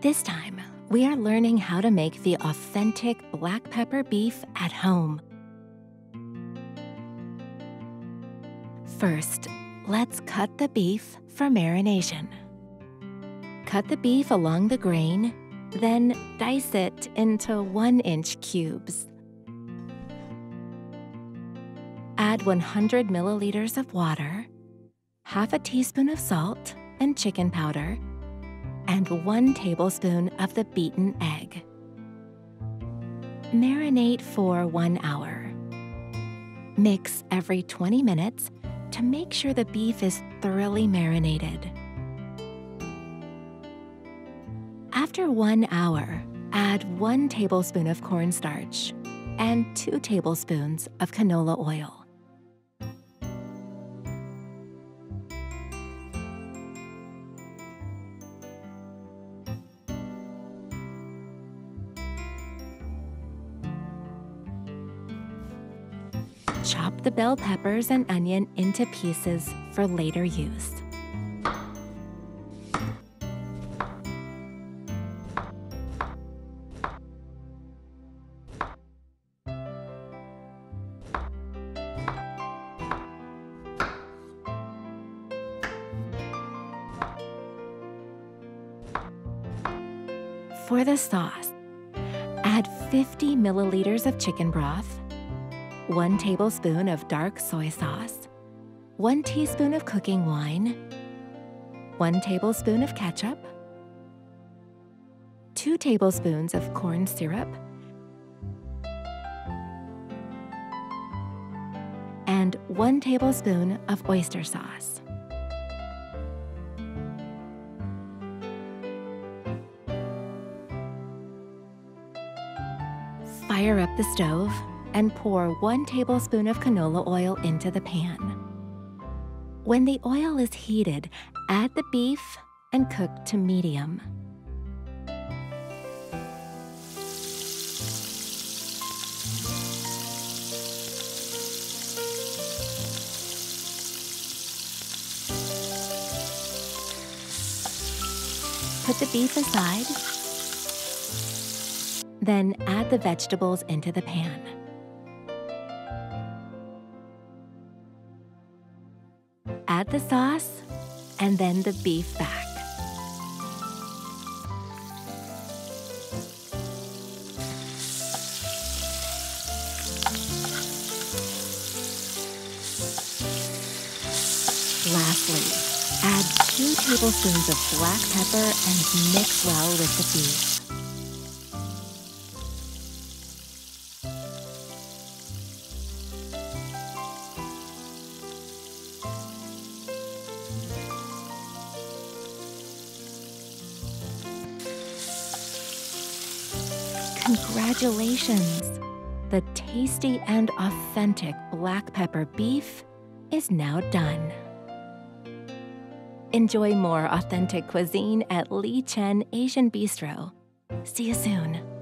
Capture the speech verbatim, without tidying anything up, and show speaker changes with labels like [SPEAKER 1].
[SPEAKER 1] This time, we are learning how to make the authentic black pepper beef at home. First, let's cut the beef for marination. Cut the beef along the grain, then dice it into one-inch cubes. Add one hundred milliliters of water, half a teaspoon of salt and chicken powder, and one tablespoon of the beaten egg. Marinate for one hour. Mix every twenty minutes to make sure the beef is thoroughly marinated. After one hour, add one tablespoon of cornstarch and two tablespoons of canola oil. Chop the bell peppers and onion into pieces for later use. For the sauce, add fifty milliliters of chicken broth, one tablespoon of dark soy sauce, one teaspoon of cooking wine, one tablespoon of ketchup, two tablespoons of corn syrup, and one tablespoon of oyster sauce. Fire up the stove and pour one tablespoon of canola oil into the pan. When the oil is heated, add the beef and cook to medium. Put the beef aside, then add the vegetables into the pan. Add the sauce, and then the beef back. Lastly, add two tablespoons of black pepper and mix well with the beef. Congratulations! The tasty and authentic black pepper beef is now done. Enjoy more authentic cuisine at Li Chen Asian Bistro. See you soon.